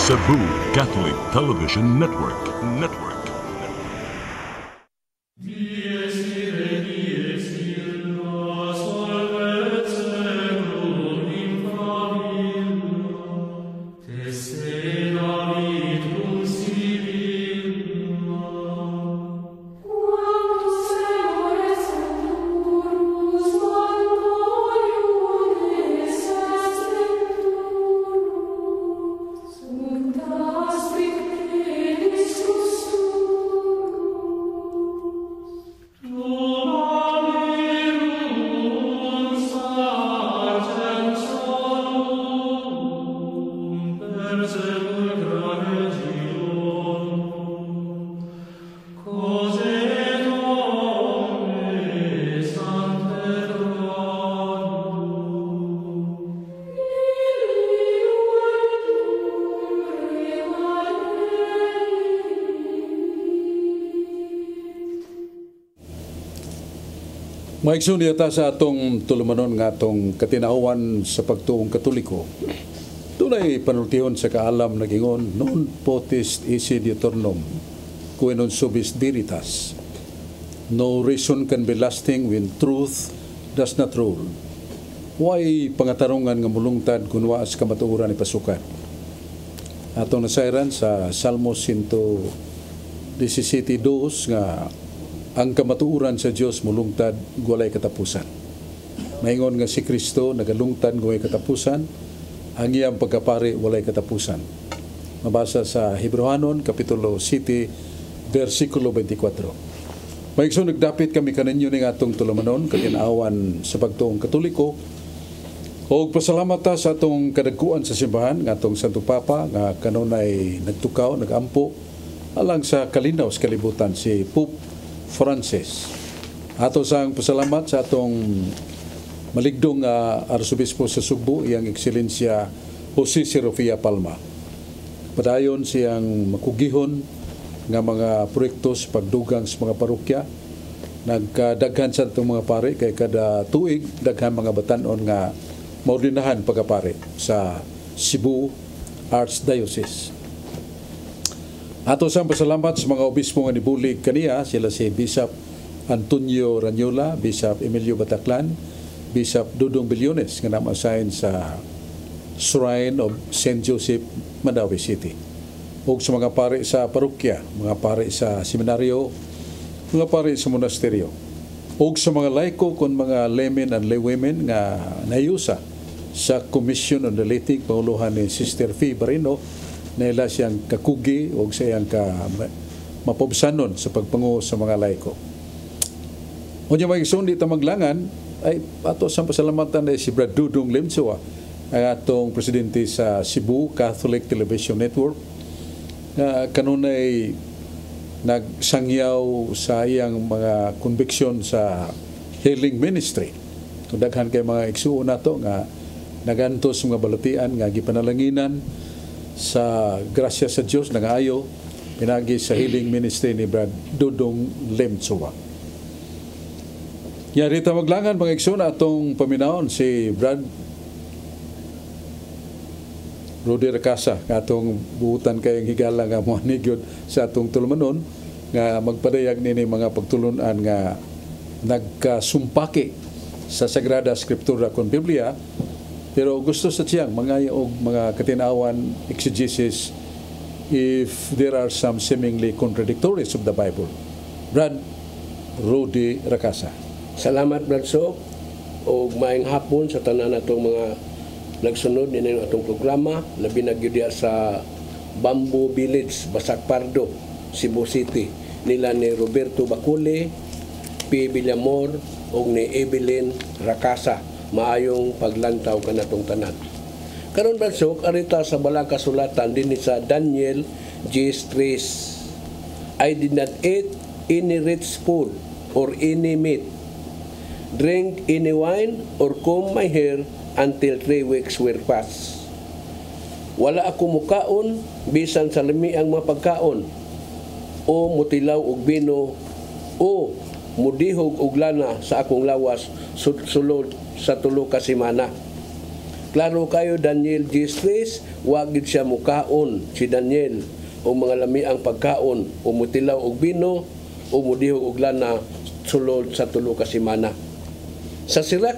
Cebu Catholic Television Network. Maigsoon yata sa atong tulumanon nga atong katinawan sa pagtuong Katoliko. Tunay panultihon sa kaalam nagingon, non potest esse diuturnum, qui non subis veritas. No reason can be lasting when truth does not rule. Why pangatarungan nga mulungtad kung waas kamatuuran ni pasukan. Atong nasairan sa Salmos 117:2 nga ang kamatuuran sa Dios mulungtad walay katapusan. Maingon nga si Kristo nagalungtad walay katapusan, ang iyang pagkapari walay katapusan. Mabasa sa Hebrehanon kapitulo 7 versikulo 24. Maigso nagdapit kami kaninyo ning atong tulumanon katinawan sa pagtuong Katoliko. Og pasalamat ta sa atong kadagkuan sa simbahan nga atong Santo Papa nga kanunay nagtukaw, nagampo alang sa kalinaw sa kalibutan si Pope Francis. Ato sang pasalamat sa atong maligdong Arsobispo sa Sugbo, iyang Ekselensya Jose Serofia Palma. Padayon siyang makugihon nga mga proyekto sa pagdugang sa mga parokya. Nagkadaghan sa itong mga pare kay kada tuig daghan mga batanon nga maordinahan pagkapare sa Cebu Archdiocese. Ato sang pasalamat sa mga obispo nga nibulig kaniya, sila si Bishop Antonio Ranyola, Bishop Emilio Bataclan, Bishop Dudong Bilyones nga namasahin sa Shrine of St. Joseph, Mandawi City. O sa mga pare sa parokya, mga pare sa seminaryo, mga pare sa monasteryo. O sa mga laiko kung mga laymen and laywomen nga nayusa sa Commission on the Laity, pauluhan ni Sister Fee Barino, na ila siyang kakugi o siyang mapobsanon sa pagpangu sa mga laiko. O niya magigsoon dito maglangan, ay ato sa pasalamatan na si Brad Dudong Limsoa, ang atong presidente sa Cebu Catholic Television Network, na kanunay nagsangyaw sa iyang mga conviction sa healing ministry. Kung daghan kay mga igsuon nato nga nagantos mga balatian nga gipanalanginan sa grasya sa Diyos nangaayo pinagi sa healing ministry ni Brad Dudong Limsoa. Yarita maglangan mga igsoon atong paminaon si Brad Rudy Recasa nga atong buutan kayong higala nga manigyod sa atong tulumanon nga magpadayag nini mga pagtulunan nga nagkasumpaki sa Sagrada Scriptura kon Biblia. Pero gusto sa tiyang mga katinawan exegesis if there are some seemingly contradictories of the Bible. Brad Rudy Recasa. Salamat Brad Sok o maayong hapon sa tanan natong mga nagsunod din atong programa, labi na gyud sa Bamboo Village, Basak Pardo, Cebu City, nila ni Roberto Bacule, P. Villamor o ni Evelyn Recasa. Maayong paglantaw kanatong tanan. Karon Bradsok, arita sa balang kasulatan din sa Daniel G. 3. I did not eat any rich food or any meat, drink any wine or comb my hair until 3 weeks were passed. Wala ako mukaon bisan sa lami ang mga pagkaon o mutilaw og bino o mudihog og lana sa akong lawas sulod sa 3 ka semana. Klaro kayo Daniel G3, wa gid siya mukaon si Daniel o mga lamiang pagkaon o mutilaw og bino o mudihog og lana sulod sa tulo ka semana. Sa Sira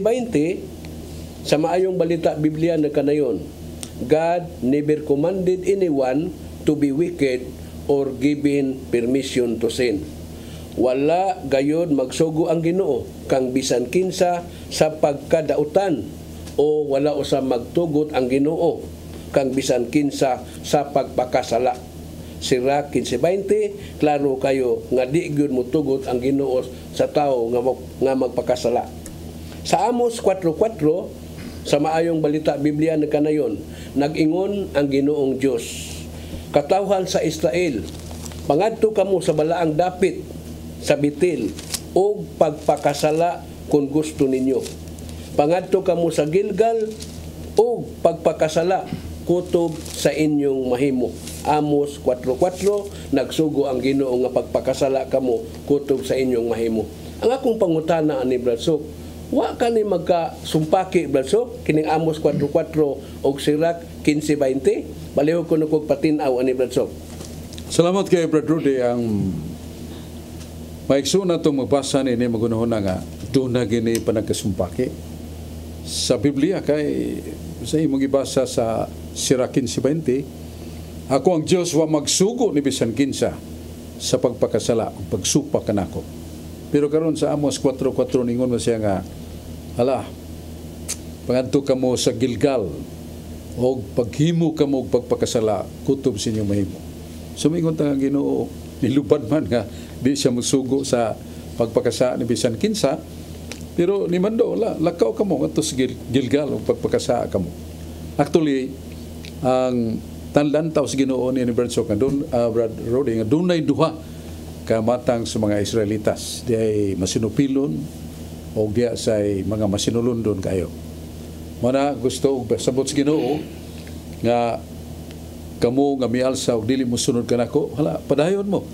15:20 sa maayong balita Biblia na kanayon, God never commanded anyone to be wicked or given permission to sin. Wala gayud magsugo ang Ginoo kang bisan kinsa sa pagkadautan o wala usa magtugot ang Ginoo kang bisan kinsa sa pagpakasala. Sira 15:20, klaro kayo nga di gyud motugot ang Ginoo sa tawo nga magpakasala. Sa Amos 4:4 sa maayong balita Biblia na kanayon, nag-ingon ang Ginoong Dios, katawhan sa Israel, pangadto kamo sa balaang dapit sa Betel o pagpakasala kung gusto ninyo. Pangadto kamo sa Gilgal o pagpakasala kutob sa inyong mahimo. Amos 4:4, nagsugo ang Ginoo nga pagpakasala kamo kutob sa inyong mahimo. Ang akong pangutana ani Bradsok, wa ka ni magkasumpaki Bradsok kining Amos 4:4 og Sira 15:20? Balihog ko kog patin-aw ani Bradsok. Salamat kay Brad Rudy. Ang maigsoon na itong magbasa ni magunahon na nga doon na gini panagkasumpaki. Sa Biblia kay sa imong ibasa sa Sira 15:20, ako ang Diyos wa magsugo ni bisan kinsa sa pagpakasala o pagsupa kanako. Pero karon sa Amos 4:4 ningon mo siya nga, hala, pangadto kamo sa Gilgal o paghimo kamo og pagpakasala kutob sa inyong mahimo. Sumingon ta nga Ginoo, niluban man nga di siya magsugo sa pagpakasa ni bisan kinsa, pero ni mando lakaw kamo ngadto sa Gilgal og pagpakasa kamo. Actually, ang tanlantaw sa Ginoo ni Bradsok nga Brad Rody nga dunay duha ka matang sa mga Israelitas, di ay masinupilon o diya say mga masinulundon kayo. Mana gusto og sabot sa Ginoo nga kamo nga mialsa og dili mo sunod kanako, hala padayon mo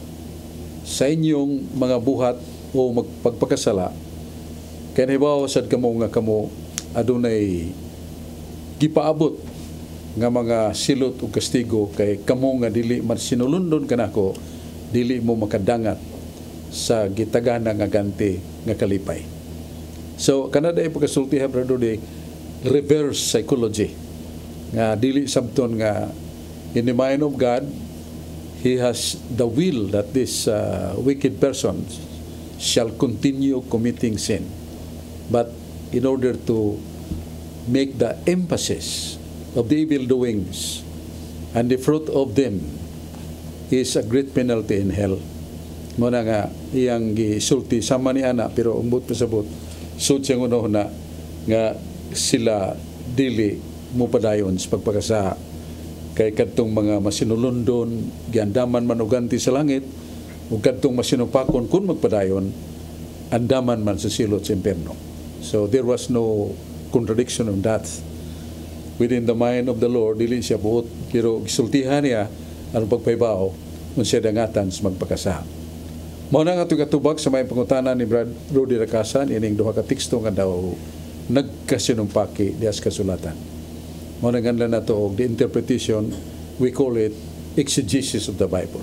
sa inyong mga buhat o magpagpakasala. Kaya hibaw sad kamo nga kamo adunay gipaabot nga mga silot o kastigo kay kamo nga dili man sinulundon kanako, dili mo makadangat sa gitagana nga ganti nga kalipay. So kanada ay pagkasultihan brado di reverse psychology nga dili sabton nga in the mind of God He has the will that this wicked person shall continue committing sin, but in order to make the emphasis of the evil doings and the fruit of them is a great penalty in hell. Muna nga iyang gisulti sama ni ana, pero umbot pasabot sud siyang una nga sila dili mo padayon sa pagpakasa kay kadtong mga masinulundon giandaman man og ganti sa langit ug kadtong masinupakon kun magpadayon andaman man sa silot sa impierno. So there was no contradiction of that within the mind of the Lord. Dili siya buot, pero gisultihan niya ang pagpaybaw kung siya dangatan sa magpakasa. Mao na nga katubag sa may pangutana ni Brad Rudy Racasan ining duha ka teksto nga daw nagkasinumpaki dias kasulatan. Mao na ganlan nato og the interpretation, we call it exegesis of the Bible.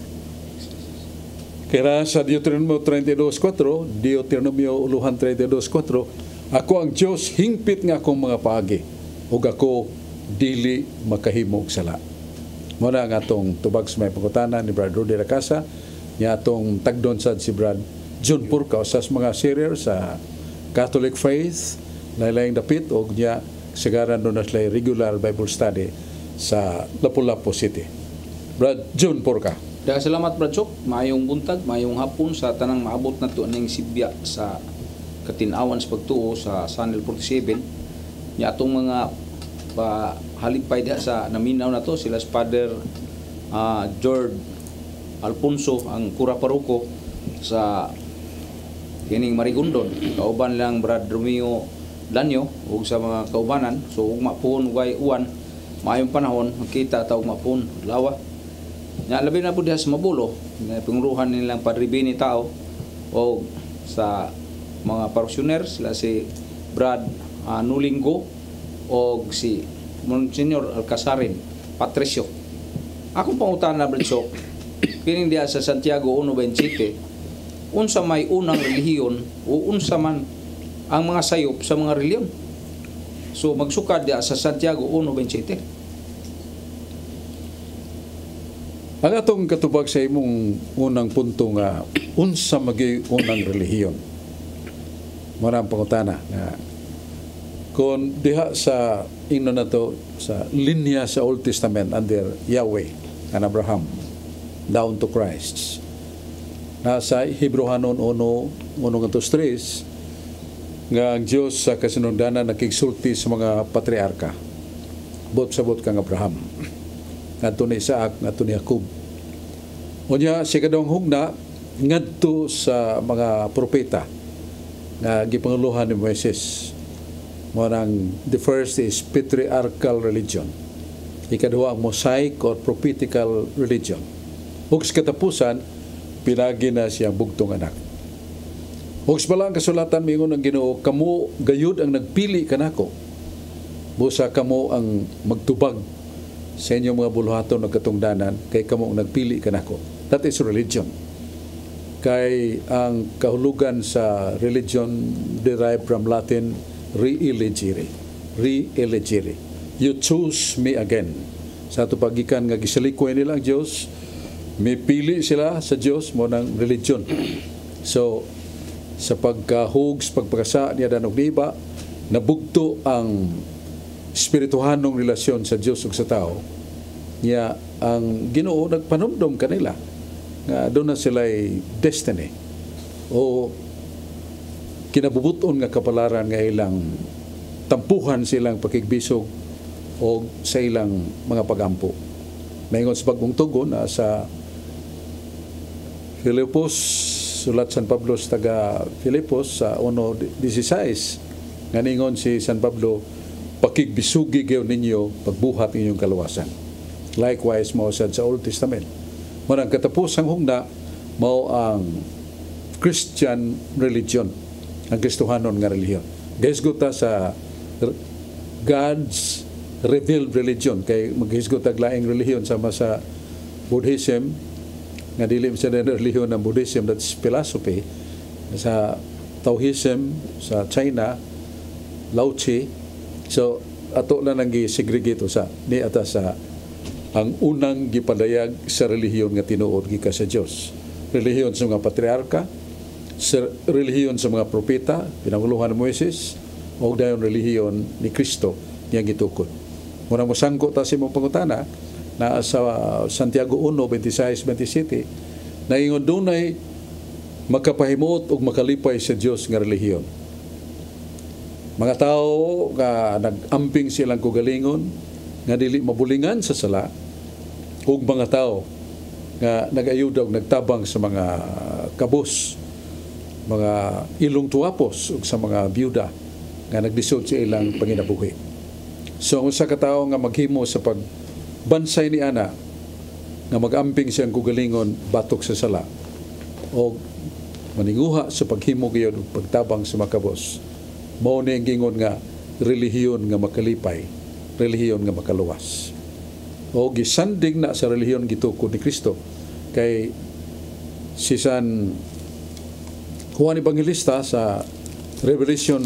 Kaya sa Deuteronomio 32:4, Deuteronomio 32:4, ako ang Diyos, hingpit nga akong mga paagi, ug ako dili makahimo og sala. Muna nga atong tubag sa may pangutana ni Brad Rudy Racasa, niya atong tagdon sad si Brad John Purka sa mga senior sa Catholic Faith, laylayang dapit, o niya sagaran doon na sila regular Bible study sa Lapu-Lapu City. Brad John Purka. Dahil salamat Bradsok, mayong buntag, mayong hapon sa tanang maabot na to ng sibya sa katinawan sa pagtuo sa Channel 47. Niya atong mga halipay diha sa naminaw na to, sila Father George Alfonso, ang Kura Paruko sa kining Marigondon. Kauban lang Brad Romeo Danyo ug sa mga kaubanan. So ug mapon way uwan, mayong panahon makita ta og mapon lawa. Nya labi na pud diha sa Mabulo, pinguruhan nilang Padre Bini tao o sa mga paroksyoners sila si Brad Nulinggo o si Monsignor Alcasarin Patricio. Akong pangutana Britsok, kining diya sa Santiago 1:27, unsa may unang relihiyon o unsa man ang mga sayop sa mga reliyon. So magsukad diya sa Santiago 1:27. Ang atong katubag sa imong unang punto nga unsa magi unang relihiyon. Marang pangutana nga kung diha sa ino na to sa linya sa Old Testament under Yahweh and Abraham down to Christ. Nasa Hebrehanon 1:3 nga ang Dios sa kasinungdanan nakigsulti sa mga patriarka. Bot sabot kang Abraham. Ngadto ni Isaac, ngadto ni Jacob. Unya si kadong hugna ngadto sa mga propeta nga gipanguluhan ni Moises. Morang the first is patriarchal religion. Ikaduha ang Mosaic or prophetical religion. Ug sa katapusan pinagi na siyang bugtong anak. Ug sa balang kasulatan mingon ang Ginoo, kamo gayud ang nagpili kanako. Busa kamo ang magtubag sa inyong mga buluhaton ng katungdanan kay kamo ang nagpili kanako. That is religion. Kay ang kahulugan sa religion derived from Latin re-elegere. Re-elegere. You choose me again. Sa ato pagikan nga gisalikoy nila ang Dios, may pili sila sa Dios mo ng religion. So sa pagkahugs, pagpakasa niya danog diba, nabugto ang espirituhanong relasyon sa Dios ug sa tao. Niya ang Ginoo nagpanumdom kanila nga doon na sila'y destiny o kinabubuton nga kapalaran nga ilang tampuhan silang pakigbisog o sa ilang mga pagampo. Mayngon sa bagong tugon na sa Filipos, sulat San Pablo sa taga Filipos sa 1:16 nga ningon si San Pablo, pakigbisugi gyud ninyo pagbuhat ninyong kaluwasan. Likewise mao sad sa Old Testament. Marang katapusang hugna mao ang Christian religion, ang Kristohanon nga relihiyon. Gahisgot ta sa God's revealed religion kay maghisgot tag laing relihiyon sama sa Buddhism nga dili sa relihiyon ng Buddhism, that's philosophy. Sa Taoism sa China, Lao Tzu. So ato na nang gi-segregate sa ni ata sa ang unang gipadayag sa relihiyon nga tinuod gikan sa Dios. Relihiyon sa mga patriarka, sa relihiyon sa mga propeta, pinanguluhan ni Moises, o dayon relihiyon ni Kristo niyang gitukod. Muna mo sangko ta sa imong pangutana na sa Santiago 1:26-27 na ingon dunay makapahimot ug makalipay sa Dios nga relihiyon. Mga tao nga nag-amping silang kugalingon nga dili mabulingan sa sala ug mga tao nga nag-ayuda ug nagtabang sa mga kabus, mga ilong tuwapos ug sa mga byuda nga naglisod sa ilang panginabuhi. So usa ka tawo nga maghimo sa pagbansay ni ana nga mag-amping siyang kugalingon batok sa sala o maninguha sa paghimo gyud ug pagtabang sa mga kabus, mao ni ang gingon nga relihiyon nga makalipay, relihiyon nga makaluwas. O gisandig na sa relihiyon gitukod ni Kristo kay si San Juan Evangelista sa Revelation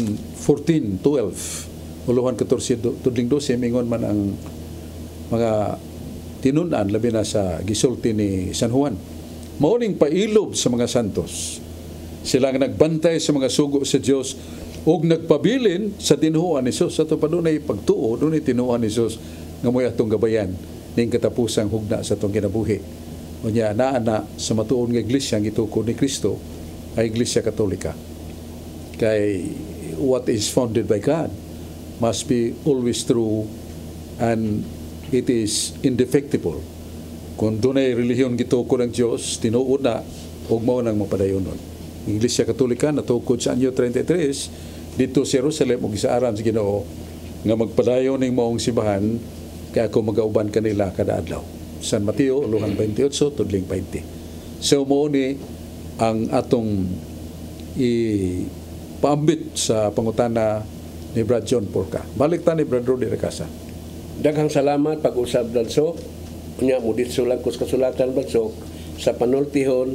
14:12 uluhan 14 tudling 12 mingon man ang mga tinun-an labi na sa gisulti ni San Juan. Mauning pailob sa mga santos. Sila nga nagbantay sa mga sugo sa Dios ug nagpabilin sa tinuoan ni Jesus. Sa ito pa doon ay pagtuo, doon ay tinuoan ni Jesus nga mo'y atong gabayan ning katapusang hugna sa atong kinabuhi. O niya, naana sa matuon nga iglesia ang itukod ni Kristo ay Iglesia Katolika. Kay what is founded by God must be always true and it is indefectible. Kung doon ay relihiyon gitukod ng Diyos, tinuod na ug mao nang mapadayonon. Iglesia Katolika natukod sa anyo 33 dito sa Jerusalem ug gisaaran sa Ginoo nga magpadayon ning maong simbahan kay ako magauban kanila kada adlaw. San Mateo 28 tudling 20. So mao ni ang atong ipaambit sa pangutana ni Brad John Porca. Balik ta ni Brad Rudy Recasa. Daghang salamat pag-usab Bradsok. Unya mo dito lang kus kasulatan Bradsok sa panultihon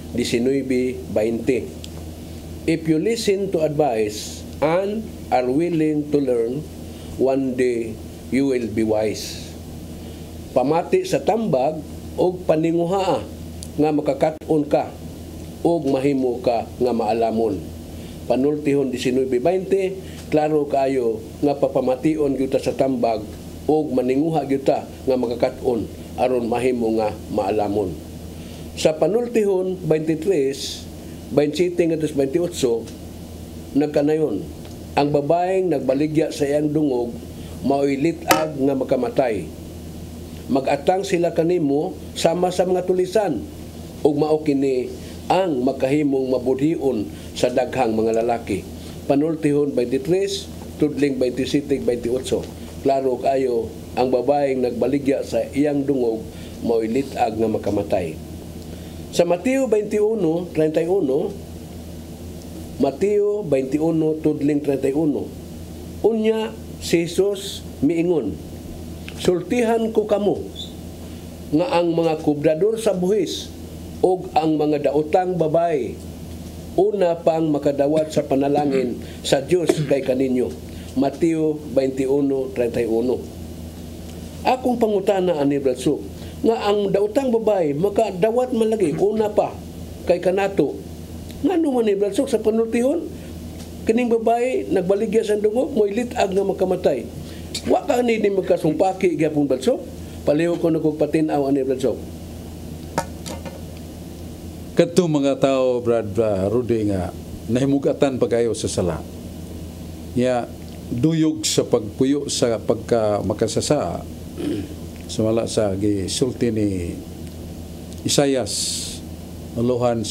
19:20. If you listen to advice and are willing to learn, one day you will be wise. Pamati sa tambag og paninguhaa nga makakat-on ka og mahimo ka nga maalamon. Panultihon 19:20, klaro kayo nga papamation gyud ta sa tambag og maninguha gyud ta nga makakat-on aron mahimo nga maalamon. Sa panultihon 23, 27 ngadto 28 nagkanayon, ang babaeng nagbaligya sa iyang dungog mao'y litag nga makamatay. Mag-atang sila kanimo sama sa mga tulisan ug mao kini ang makahimong mabudhion sa daghang mga lalaki. Panultihon 23 tudling 27-28. Klaro kayo, ang babaeng nagbaligya sa iyang dungog mao'y litag nga makamatay. Sa Mateo 21:31, Mateo 21 tudling 31. Unya si Jesus miingon, sultihan ko kamo nga ang mga kubrador sa buhis ug ang mga daotang babae una pang makadawat sa panalangin sa Dios kay kaninyo. Mateo 21:31. Akong pangutana ani Bradsok nga ang daotang babae makadawat man lagi una pa kay kanato. Ngano man ni Bradsok sa panultihon kining babae nagbaligya sa dungog mo'y litag nga makamatay. Wa ka ni magkasumpaki gyapon Bradsok. Paliw ko na kog patinaw ani Bradsok. Kadto mga tao, Brad Rudy, nga nahimugatan pa kayo sa sala. Ya duyog sa pagpuyo sa pagka makasasa sumala sa gisulti ni Isaias Alohan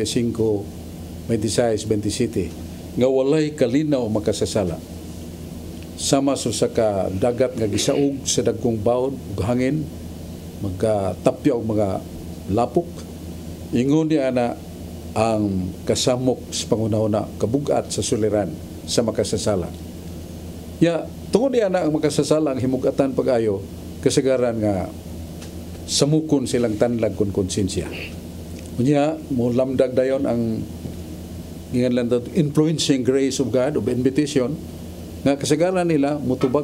55:26-27 nga walay kalinaw makasasala sama sa ka dagat nga gisaog sa dagkong bawod ug hangin magkatapya og mga lapok ingon ni ana ang kasamok sa pangunahuna kabugat sa suliran sa makasasala. Ya, tungod niya na ang makasasala ang himugatan pag-ayo, kasagaran nga samukon silang tanlag kon konsensya. Unya, mo lamdag dayon ang ginganlan influencing grace of God, of invitation, nga kasagaran nila mutubag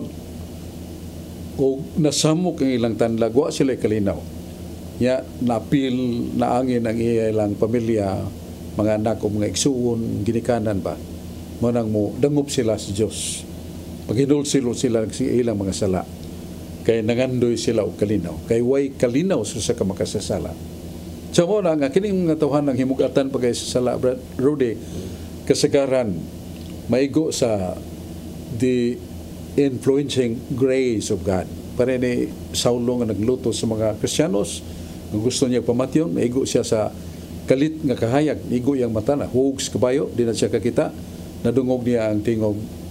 o nasamok ang ilang tanlag, wa sila kalinaw. Ya, napil na angin ang ilang pamilya, mga anak o mga igsuon, ginikanan ba, manang mo, dangop sila sa Diyos. Paghinulsilo sila sa ilang mga sala. Kay nangandoy sila og kalinaw. Kay way kalinaw sa kamakasasala. So mo na nga kining mga tawhan ng himugatan pagay sa sala, Brad Rudy, kasagaran maigo sa the influencing grace of God. Para ni Saulo nga nagluto sa mga Kristiyanos, kung gusto niya pamatyon, maigo siya sa kalit nga kahayag, igo iyang mata na hugs kabayo, di na siya kakita, nadungog niya ang tingog,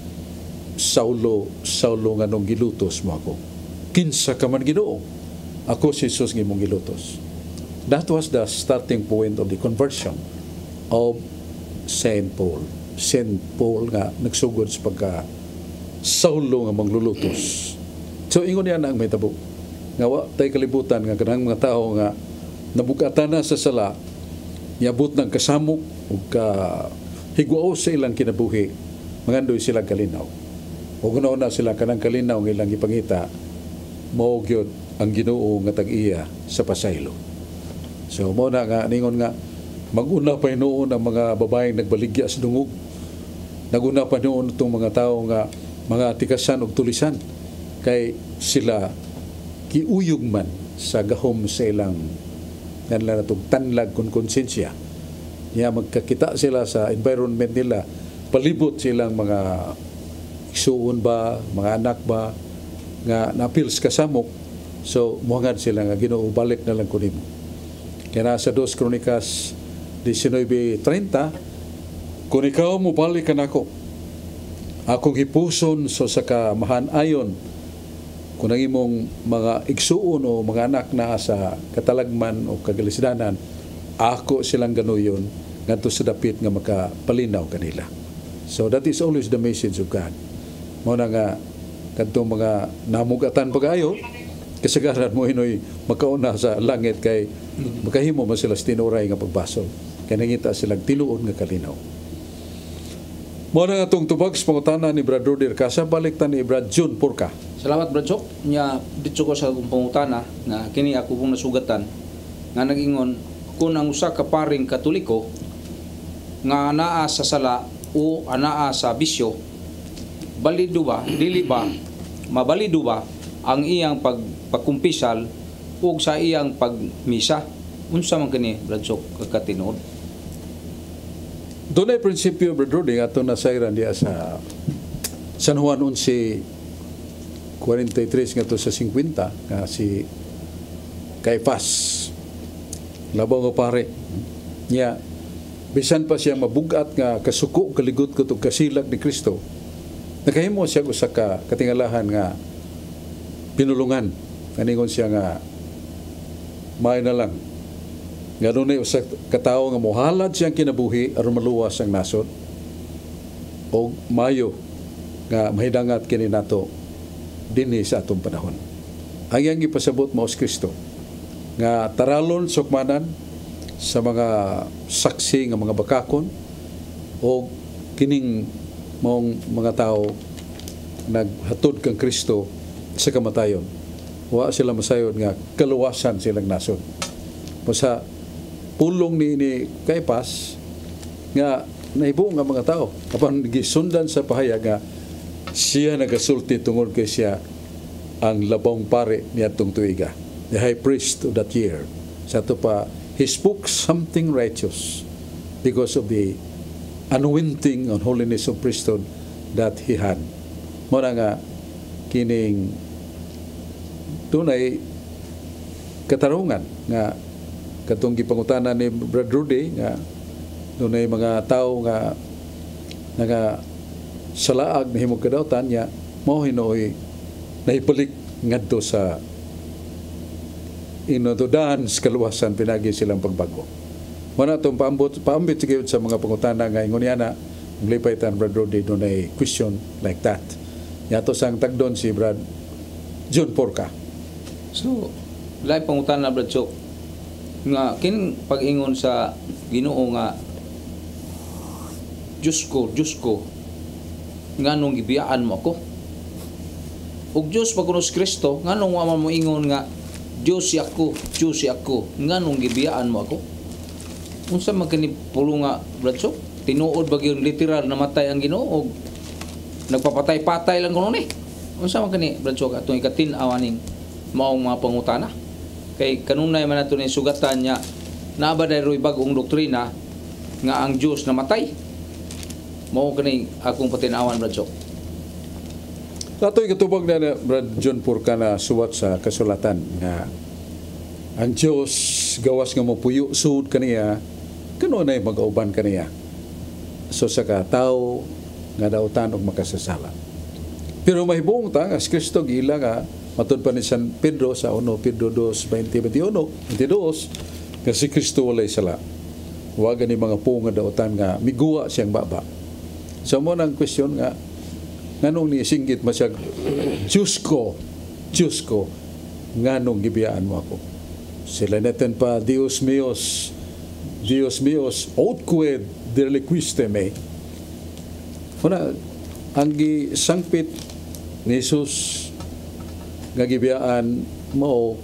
Saulo nga nung gilutos mo ako. Kinsa ka man Ginoo, ako si Jesus nga mong gilutos. That was the starting point of the conversion of Saint Paul. Saint Paul nga nagsugod sa pagka Saulo nga manglulutos. So ingon niya na ang may tabo. Nga wa tay kalibutan nga kanang mga tao nga nabugatan na sa sala, niabot ng kasamok ug ka higwao sa ilang kinabuhi, mangandoy sila kalinaw. O kuno na sila kanang kalinaw ng ilang ipangita, mao gyud ang Ginoo nga tag-iya sa pasaylo. So mo na nga ningon nga maguna pa noon ang mga babaeng nagbaligya sa dungog. Naguna pa noon itong mga tao nga mga tikasan ug tulisan kay sila kiuyog man sa gahom sa ilang nanlatong tanlag kon konsensya. Niya magkakita sila sa environment nila, palibot silang mga igsuon ba, mga anak ba nga napils kasamok, so muhangad sila nga Ginoo balik na lang kunin mo. Kaya nasa 2 Kronikas 19:30, kung ikaw mo balik ka nako, akong hipuson so sa kamahan ayon, kung ang imong mga igsuon o mga anak na sa katalagman o kagalisdanan, ako silang ganuyon ngadto sa dapit nga makapalinaw kanila. So that is always the message of God. Mao na nga kadtong mga namugatan pagayo kasagaran mo inoy makauna sa langit kay makahimo man sila sa tinuray nga pagbasol kay nangita silang tinuod nga kalinaw. Mao na nga tong tubag sa pangutana ni Brad Rudy Casa balik ta ni Brad June Porca. Salamat Brad Chok. Nya dito ko sa akong pangutana nga kini ako pong nasugatan nga nagingon kung ang usa ka paring Katoliko nga anaa sa sala o anaa sa bisyo, balido ba, dili ba, mabalido ba ang iyang pagkumpisal ug sa iyang pagmisa? Unsa man kani Brad Chok kakatinuod? Doon ay prinsipyo, Brad Rudy, nga ito nasayran diya sa San Juan 11:43 nga ito sa 50 nga si Caiphas labaw nga pare niya bisan pa siya mabugat nga kasuko kaligot ko itong kasilag ni Kristo nakahimo siya usa ka katingalahan nga pinulungan kaningon siya nga may na lang nga doon ay usa katawo nga mohalad siyang kinabuhi aron maluwas ang nasod o mayo nga mahidangat kini nato dinhi sa atong panahon. Ang iyang ipasabot mao si Kristo nga taralon sukmanan sa mga saksi nga mga bakakon o kining maong mga tao naghatod kang Kristo sa kamatayon. Wa sila masayod nga kaluwasan silang nasod. Sa pulong ni Caiphas nga nahibo nga mga tao apan gisundan sa pahayag nga siya nagasulti tungod kay siya ang labong pare niadtong tuiga, the high priest of that year. Sa ito pa, he spoke something righteous because of the anointing on holiness of priesthood that he had. Muna nga kining tunay katarungan nga katong gipangutana ni Brad Rudy nga dunay mga tao nga salaag na himog kadawtan niya mao hinoy nahibalik ngadto sa inodudan sa kaluwasan pinagi silang pagbago. Muna itong paambit sigid sa mga pangutana nga ingon niya na maglipay tan Brad Rudy doon ay question like that. Yato sang tagdon si Brad June Porca. So, lain pangutana Brad Chok nga kin pag-ingon sa Ginoo nga Diyos ko nganong gibiyaan mo ako ug Dios pagkunos Kristo nganong wa mo ingon nga Dios si ako nganong gibiyaan mo ako unsa man kani pulo nga Brad Chok tinuod ba gyud literal namatay ang Ginoo og nagpapatay-patay lang kuno ni unsa man kani Brad Chok atong ikatin-aw ning maong mga pangutana kay kanunay man nato ni sugatan nya naa ba dayroy bag-ong doktrina nga ang Dios namatay mao kani akong patinawan Brad Chok. Natoy katubag na Brad John Porca na suwat sa kasulatan nga ang Dios gawas nga mapuyo sud kaniya kanunay mag-auban kaniya so sa katao nga dautan og makasasala. Pero mahibong ta nga si Kristo gila nga matud pa ni San Pedro sa 1 Pedro 2:20-21 22 nga si Kristo walay sala. Wa gani mga po nga dautan nga miguwa siyang baba. So mo nang question nga nganong ni singgit masyag Diyos ko nganong gibiyaan mo ako. Sila natin pa Dios míos aut quid deliquiste me. Una ang gisangpit ni Jesus nga gibiyaan mo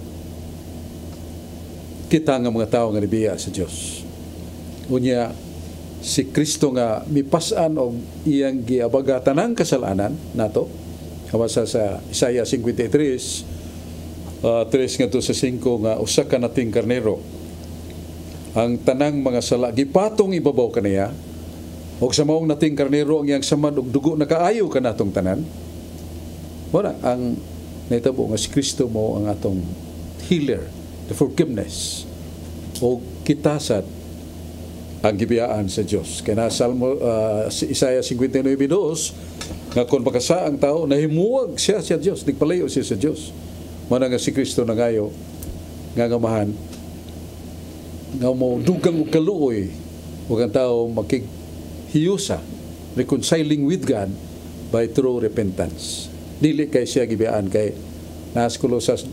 kita nga mga tao nga nibiya sa Dios. Unya si Kristo nga mipasan og iyang giabaga tanang kasalanan nato kawasa sa Isaiah 53 3 nga to sa 5 nga usa ka nating karnero ang tanang mga sala gipatong ibabaw kaniya og sa maong nating karnero ang iyang samad og dugo nakaayo kanatong tanan wala ang naitabo nga si Kristo mo ang atong healer, the forgiveness o kitasat ang gibiyaan sa Dios. Kaya Salmo Isaiah 59:2 nga kung makasa ang tao nahimuwag siya sa Dios, nagpalayo siya sa Dios. Muna nga si Kristo nangayo nga ngamahan nga mo dugang og kaluoy ug ang tao makighiyusa reconciling with God by true repentance. Dili kay siya gibiyaan kay nas Colosas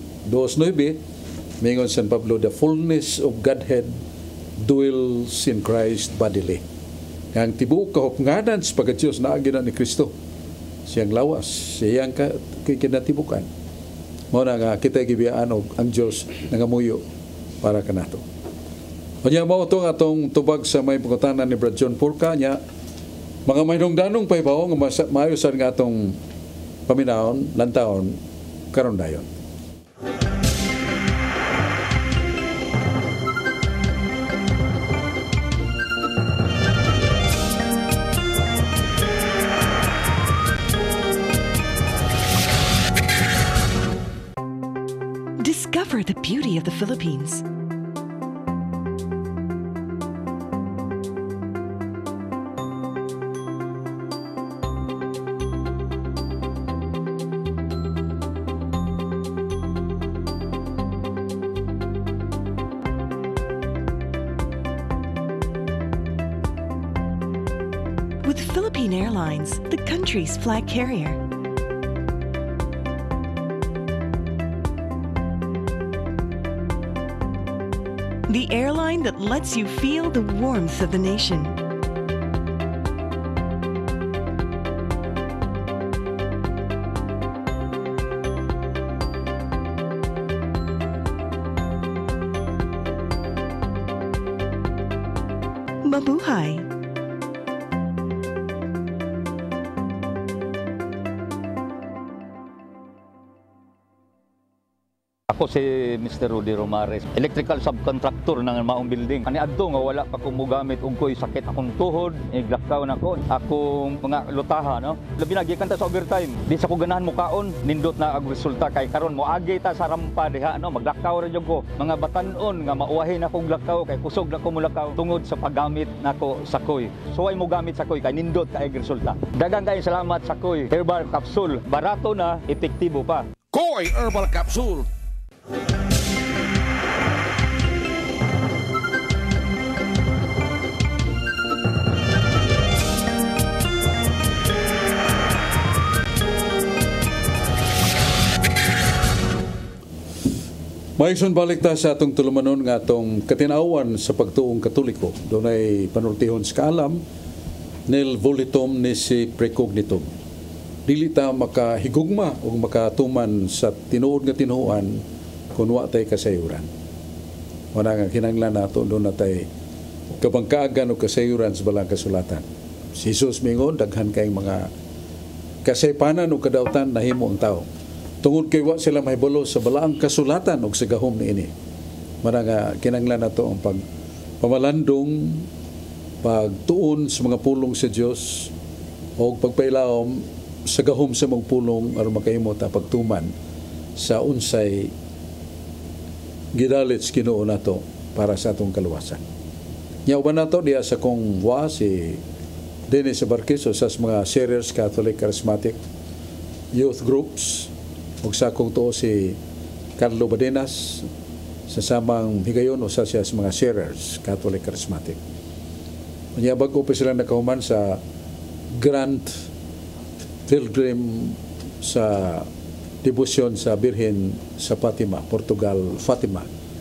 2:9 mingon San Pablo, the fullness of Godhead dwells in Christ bodily. Ang tibuok kahupnganan sa pagkatiyos na agina ni Kristo. Siyang lawas, siyang kinatibukan. Mo na nga kita gibiyaan og ang Dios nangamuyo para kanato. Unya mao tong atong tubag sa may pangutanan ni Brad John Purka nya mga mahinungdanong paybaw nga maayosan nga atong paminahon lantawon karon dayon. Discover the beauty of the Philippines. With Philippine Airlines, the country's flag carrier. The airline that lets you feel the warmth of the nation. Mabuhay! Ako si Mr. Rudy Romares, electrical subcontractor ng maong building. Ani adto nga wala pa ko mogamit og ko'y sakit akong tuhod, iglakaw na ko, akong mga lutaha, no. Labi na gikan ta sa overtime. Di sa ko ganahan mo kaon, nindot na ang resulta kay karon mo agi ta sa rampa diha, no, maglakaw ra jud ko. Mga batan-on nga mauwahin akong lakaw kay kusog na ko mulakaw tungod sa paggamit nako sa koy. So ay mo gamit sa koy kay nindot kay resulta. Daghang kay salamat sa koy herbal capsule. Barato na, epektibo pa. Koy Herbal Capsule. Maigsoon balik ta sa atong tulumanon nga atong katinawan sa pagtuong Katoliko. Doon ay panultihon sa kaalam nil volitum nisi precognitum. Dili ta makahigugma o makatuman sa tinuod nga tinuan kung wa tay kasayuran. Wala nga kinanglan nato doon na tay kabangkaagan o kasayuran sa balang kasulatan. Si Jesus mingon, daghan kayong mga kasaypanan o kadautan na himo ang tao. Tungod kay wa sila mahibalo sa balaang kasulatan o sa gahom niini. Wala nga kinanglan nato ang pamalandong, pagtuon sa mga pulong sa Dios o pagpailawom sa gahom sa mga pulong aron makahimo ta pagtuman sa unsay gidalit Ginoo nato para sa atong kaluwasan. Nya uban nato diya sa kong si Dennis Barquizo sa mga Sharers Catholic Charismatic Youth Groups ug sa kong tuo si Carlo Badenas sa samang higayon o sa siya sa mga Sharers Catholic Charismatic. Nya bago pa sila nakahuman sa Grand Pilgrim sa debosyon sa Birhen sa Fatima, Portugal, Fatima,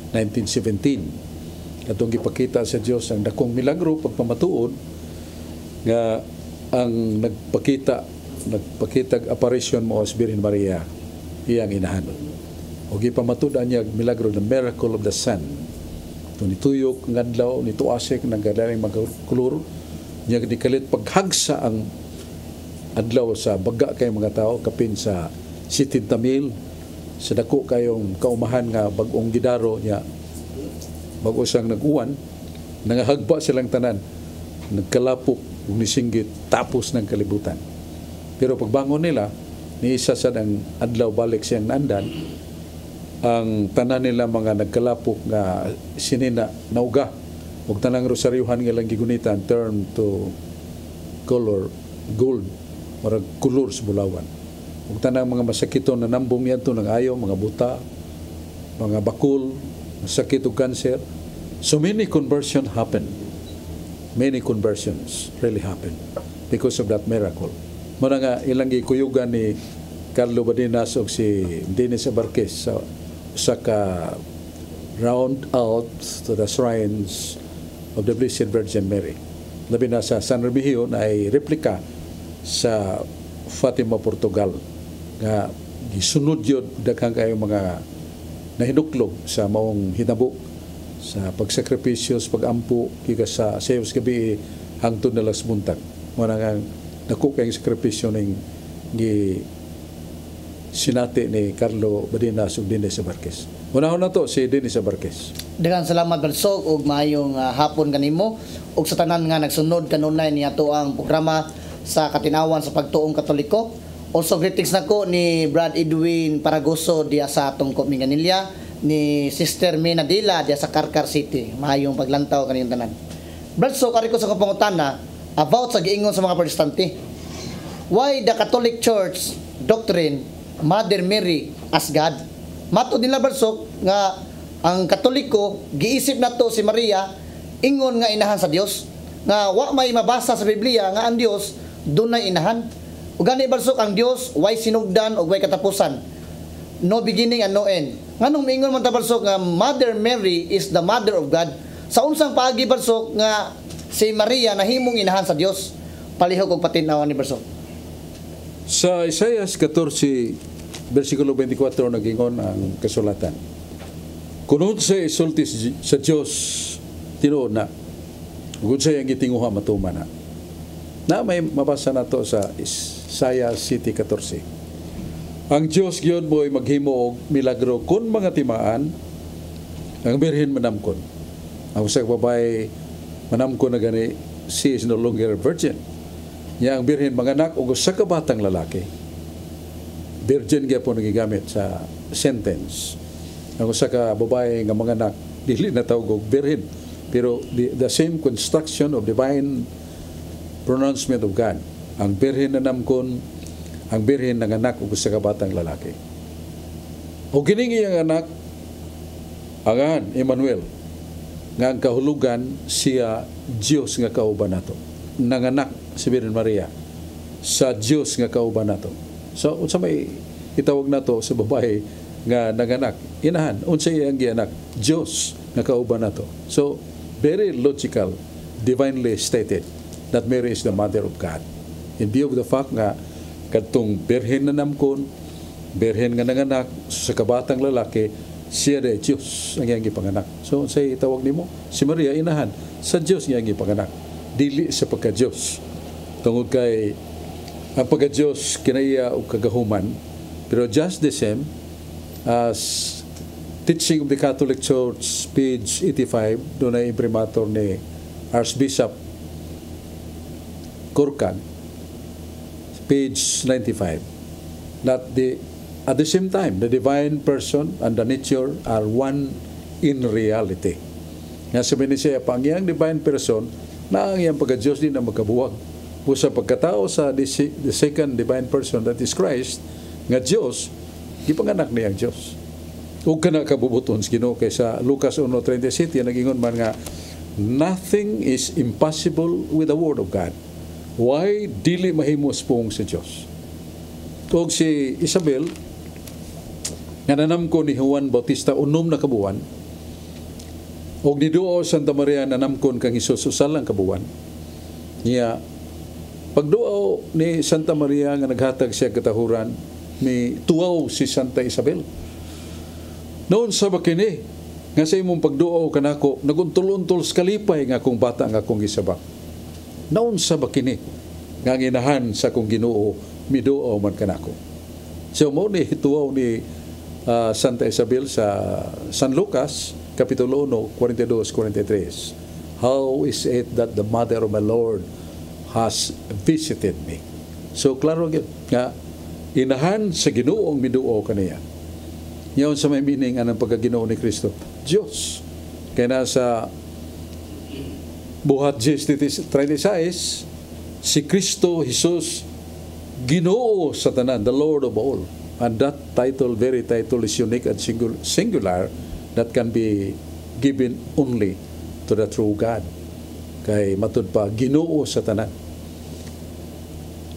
1917. Atong gipakita sa Dios ang dakong milagro pagpamatuod nga ang nagpakitag apparition mo sa Birhen Maria iyang inahan. O gipamatudan niya milagro, the miracle of the sun. Ito nituyok, ngadlaw, nituasik, nagadaling mga kulor, niya dikalit paghagsa ang adlaw sa baga kay mga tao, kapin sa 70,000 sa dako kayong kaumahan nga bagong gidaro niya bago siyang nag-uwan, nangahagba silang tanan, nagkalapok ug nisinggit tapos ng kalibutan. Pero pagbangon nila, niisa sa ang adlaw balik siyang nandan, ang tanan nila mga nagkalapok nga sinina nauga ug tanang rosaryuhan nga lang gigunitan turn to color gold or kulor sa bulawan. Ug tanang mga masakiton na nambong niadto ng ayaw, mga buta, mga bakul, sakit ug cancer. So many conversions happen. Many conversions really happen because of that miracle. Muna nga ilang gikuyugan ni Carlo Badinas o si Dennis Abarquez sa ka round out to the shrines of the Blessed Virgin Mary. Labi na sa San Remigio na ay replika sa Fatima, Portugal. Nga gisunod yun daghang kayo mga nahinuklog sa maong hinabo sa pagsakripisyo, sa pagampo kaya sa sayos gabi hangtod na las buntag. Muna nga naku kayong sakripisyo ng sinati ni Carlo Badinas ug Dennis Abarquez. Unahon na to si Dennis Abarquez. Daghang salamat Balsog ug maayong hapon kanimo ug sa tanan nga nagsunod kanunay ni ato ang programa sa katinawan sa pagtuong Katoliko. Also greetings nako ni Brad Edwin Paragoso diya sa atong Cominganilla, ni Sister Mina Dila diya sa Carcar City. Maayong paglantaw kaniyong tanan. Balsog ari ko sa kapangutana about sa giingon sa mga Protestante. Why the Catholic Church doctrine Mother Mary as God? Matod nila Balsog nga ang Katoliko giisip nato si Maria ingon nga inahan sa Dios, nga wa may mabasa sa Biblia nga ang Dios dunay inahan. Ug gani Balsog ang Dios way sinugdan ug way katapusan, no beginning and no end. Nganong miingon man ta Balsog nga Mother Mary is the Mother of God? Sa unsang paagi Balsog nga si Maria nahimong inahan sa Dios? Palihog og patinawan ni Balsog. Sa Isaiah 14, versikulo 24, nagingon ang kasulatan. Kunod sa isulti sa Diyos, tinuod na. Kung sa iyang gitinguha, matuman na. Na may mabasa na to sa Isaiah 14. Ang Diyos yun mo'y maghimo og milagro kun mga timaan, ang birhen manamkon. Ang usag babae manamkon na gani, she is no longer a virgin. Niya ang birhen manganak og usa ka batang lalaki. Virgin gyapon nagigamit sa sentence. Ang usa ka babae nga manganak dili na tawag og birhen, pero the same construction of divine pronouncement of God. Ang birhen nanamkon, ang birhen nanganak og usa ka batang lalaki. O kining iyang anak angan Emmanuel, nga ang kahulugan siya Dios nga kauban nato. Nanganak si Virgin Maria sa Dios nga kauban nato. So unsa may itawag nato sa babae nga nanganak, inahan unsa iyang gianak? Dios nga kauban nato. So very logical, divinely stated that Mary is the mother of God. In view of the fact nga kadtong birhen na namkon, birhen nga nanganak sa kabatang lalaki, siya de Dios ang iyang gipanganak. So unsa itawag nimo? Si Maria inahan sa Dios nga iyang gipanganak, dili sa pagka-Diyos. Tungod kay ang pagka-Diyos kinaiya o kagahuman, pero just the same as Teaching of the Catholic Church, page 85, doon ay imprimatur ni Archbishop Kurkan, page 95, that at the same time, the divine person and the nature are one in reality. Nga sabi ni siya, pang iyang divine person, na ang iyang pagka-Diyos din na magkabuwag. O sa pagkatao sa the second divine person, that is Christ, nga Diyos, gipanganak niya ang Diyos. O ka na kabubuton sa Ginoo, kaysa Lucas 1:37, nagingon man nga, nothing is impossible with the Word of God. Why dili mahimos pong sa Diyos? O si Isabel, nga nanamko ni Juan Bautista, 6 na kabuwan, o ni Duo Santa Maria nanamkon kang Hesus usalang kabuwan, niya, pagduaw ni Santa Maria nga naghatag siya katahuran, ni tuwaw si Santa Isabel. Noon sa bakini, nga sa imong pagduaw kanako, naguntol-untol skalipay nga kung bata nga kong isabak. Noon sa bakini, nga nginahan sa kong Ginoo, miduaw man kanako. So mo ni tuwaw ni Santa Isabel sa San Lucas, Kapitulo 1, 42-43. How is it that the mother of my Lord has visited me? So klaro gyud nga inahan sa Ginoong miduaw kaniya. Yaon sa may meaning anang pagkaginoo ni Kristo, Diyos. Kaya nasa buhat 36, si Kristo Jesus Ginoo sa tanan, the Lord of all. And that title, very title, is unique and singular, that can be given only to the true God. Kay matud pa, Ginoo sa tanan.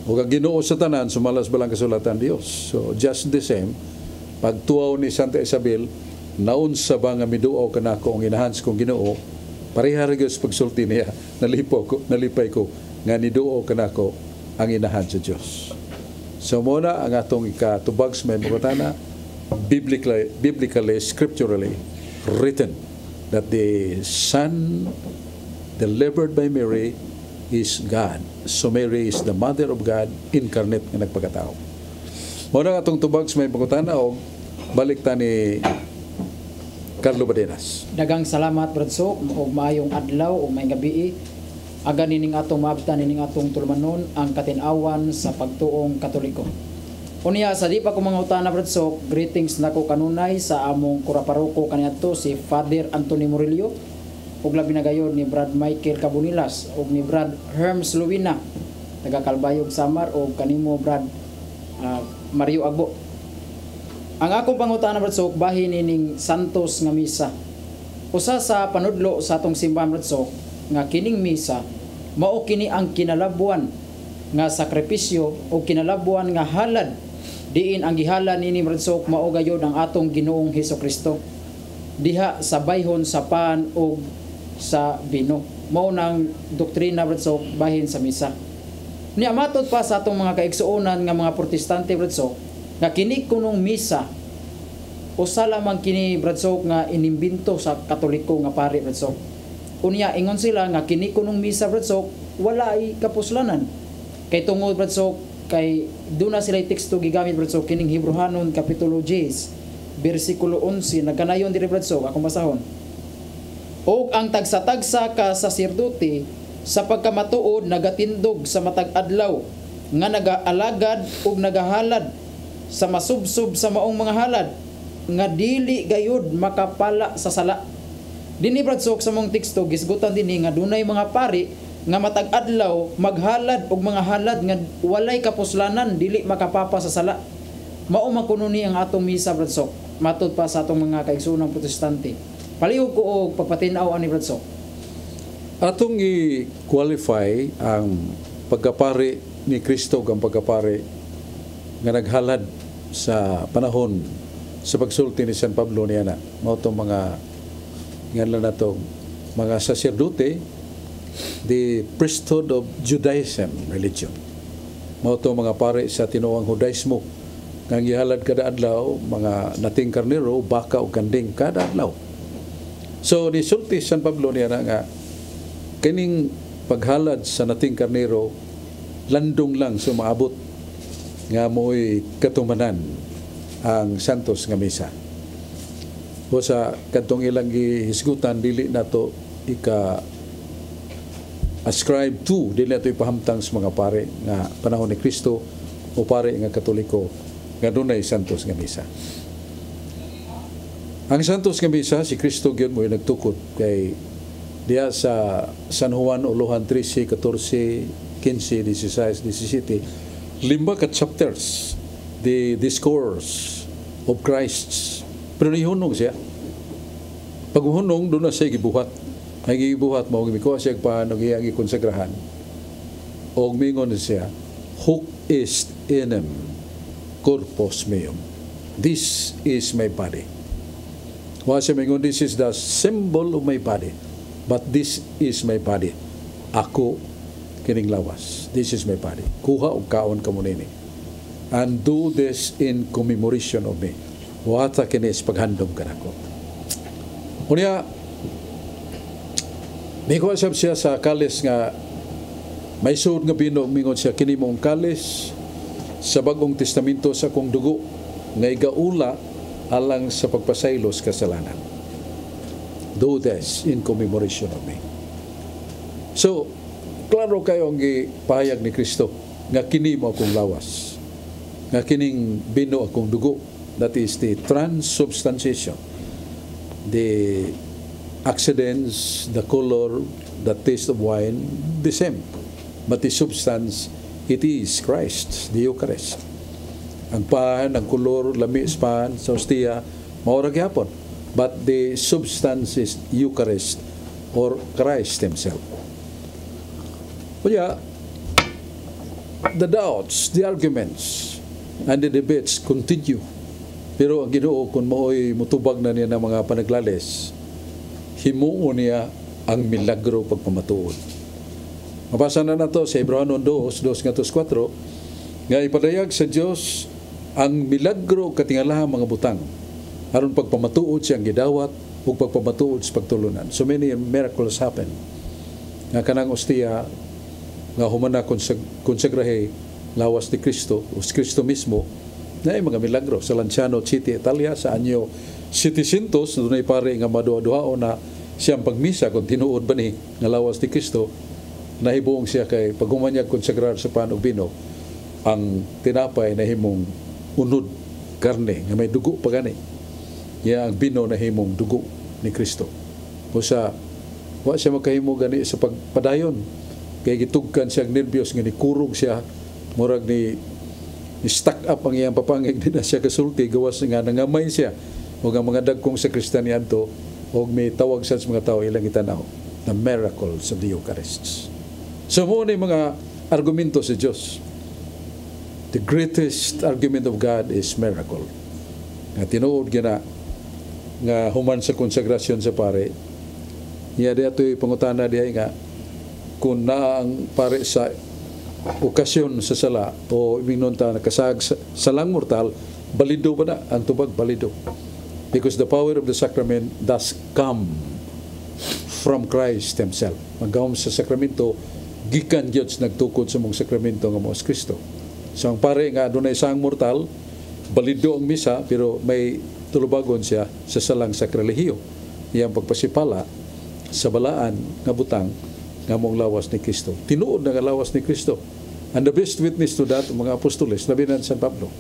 O kag Ginoo sa tanan, sumalas balang kasulatan Dios. So just the same, pagtuaw ni Santa Isabel, naunsa ba nga miduaw kanako ang inahans kong Ginoo, pareha ra gyud pagsulti niya, nalipay ko nga niduaw kanako ang inahans sa Dios. So muna ang atong ikatubag sa may mga biblically, scripturally written that the Son delivered by Mary is God. So Mary is the Mother of God incarnate nga nagpagkatao. Muna atong tubag sa may pangutana o balik ta ni Carlo Badenas. Dagang salamat Brad Sok og maayong adlaw og may gabi. Aga nining atong maabtan nining atong tulumanon ang katinawan sa pagtuong Katoliko. Unya sa di pa ko mga utana Brad Sok, greetings nako kanunay sa among kuraparoko kaniadto si Father Anthony Murillo ug labi na gayud ni Brad Michael Cabunilas ug ni Brad Herms Luwina taga Kalbayog Samar ug kanimo Brad Mario Agbo. Ang akong pangutana Brad Sok bahin nining Santos nga misa. Usa sa panudlo sa atong simbahan Brad Sok nga kining misa mao kini ang kinalabuan nga sakripisyo o kinalabuan nga halad diin ang gihalad nini Brad Sok mao gayud ang atong Ginoong Hesukristo diha sa bayhon sa pan o sa bino. Mao nang doktrina Brad Sok bahin sa misa. Niya matod pa sa atong mga kaigsuonan nga mga protestante Brad Sok nga kini kunong misa usa lamang kini Brad Sok nga inimbento sa Katoliko nga pari Brad Sok. Unya ingon sila nga kini kunong misa Brad Sok wala ay kapuslanan. Kay tungod Brad Sok kay duna sila teksto gigamit Brad Sok kining Hebrehanon kapitulo 10 bersikulo 11 nagkanayon diri Brad Sok akong basahon. Og ang tagsa-tagsa ka saserdote sa pagkamatuod nagatindog sa matag adlaw nga nagaalagad ug nagahalad sa masubsob sa maong mga halad nga dili gayud makapala sa sala. Dinhi Brad Sok sa mong teksto gisgutan dinhi nga dunay mga pari nga matag adlaw maghalad og mga halad nga walay kapuslanan dili makapapa sa sala. Mao man kuno ni ang atong misa Brad Sok. Matud pa sa atong mga kaigsoonang protestante. Palihog ko og pagpatinaw ani Brad Sok. Atong i-qualify ang pagkapari ni Kristo ang pagkapari nga naghalad sa panahon sa pagsulti ni San Pablo niya na. Mao tong mga ngalan na itong mga sacerdote, the priesthood of Judaism religion. Mao itong mga pare sa tinuang Judaismo nga gihalad kada adlaw, mga nating karnero, baka o kanding kada adlaw. So, ni sulti San Pablo niya na nga, kining paghalad sa nating karnero, landong lang sa maabot nga mo'y katumanan ang Santos nga misa. O sa kadtong ilang gihisgutan dili nato ascribe to, dili nato ipahamtang sa mga pare nga panahon ni Kristo o pare nga Katoliko nga dunay Santos nga misa. Ang Santos nga misa si Kristo gyud mo nagtukod kay diya sa San Juan Uluhan 13, 14, 15, 16, 17 lima ka chapters the discourse of Christ. Pero nihunong siya. Paghuhunong, doon na siya gibuhat. Ay gibuhat mo, gimikuha siya paano giyang ikonsagrahan. O mingon siya, hoc est enim corpus meum. This is my body. Wa siya mingon, this is the symbol of my body. But this is my body. Ako kining lawas. This is my body. Kuha o kaon ka mo nini. And do this in commemoration of me. Wata kinis paghandom ka nako. Unya, nikuha siya sa kalis nga may suod nga binog mingon siya kini mong kalis sa bagong testamento sa kong dugo nga igaula alang sa pagpasaylos kasalanan. Do this in commemoration of me. So, klaro kayo ang ipahayag ni Kristo nga kini mo akong lawas. Nga kining bino akong dugo. That is the transubstantiation. The accidents, the color, the taste of wine, the same. But the substance, it is Christ, the Eucharist. Ang pan, ang kolor, lamis pan, sa hostia, maurag yapon. But the substance is Eucharist or Christ Himself. Kaya, the doubts, the arguments, and the debates continue. Pero ang Ginoo, kung mao'y mutubag na niya ng mga panaglales, himuon niya ang milagro pagpamatuod. Mabasa na nato sa Hebreo 2:4, nga ipadayag sa Dios ang milagro katingalaha mga butang aron pagpamatuod siyang gidawat ug pagpamatuod sa pagtulunan. So many miracles happen. Nga kanang ostiya nga humana konsagrahe lawas ni Kristo o si Kristo mismo na ay mga milagro sa Lanciano City, Italia sa anyo 700 dunay pare nga maduha-duhao na siyang pagmisa kung tinuod ba ni nga lawas ni Kristo, nahibuong siya kay pagumanyag konsagrar sa pan ug bino ang tinapay na himong unod karne nga may dugo pa gani. Ya ang bino na himong dugo ni Kristo. O sa wa siya makahimo gani sa pagpadayon kay gitugkan siya nervyos nga nikurog siya murag ni stack up ang iyang papangig di na siya kasulti gawas nga nangamay siya o ang mga dagkong sa Kristyanyanto o may tawag sa mga tao ilang itanaw the miracles of the Eucharist. So mo ni mga argumento sa Dios. The greatest argument of God is miracle. Nga tinuod gina nga human sa konsagrasyon sa pare. Iya di ato'y pangutana diya nga kung na ang pare sa okasyon sa sala o minunta nakasag sa lang mortal, balido ba na? Ang tubag, balido. Because the power of the sacrament does come from Christ Himself. Magkahom sa sakramento, gikan Diyos nagtukod sa mong sakramento nga mo as Kristo. So ang pare nga doon ay sang mortal, balido ang misa, pero may tulubagon siya sa salang sakralihiyo. Iyang pagpasipala sa balaan nga butang nga mong lawas ni Kristo. Tinuod na nga lawas ni Kristo. And the best witness to that, mga apostoles, labi na San Pablo.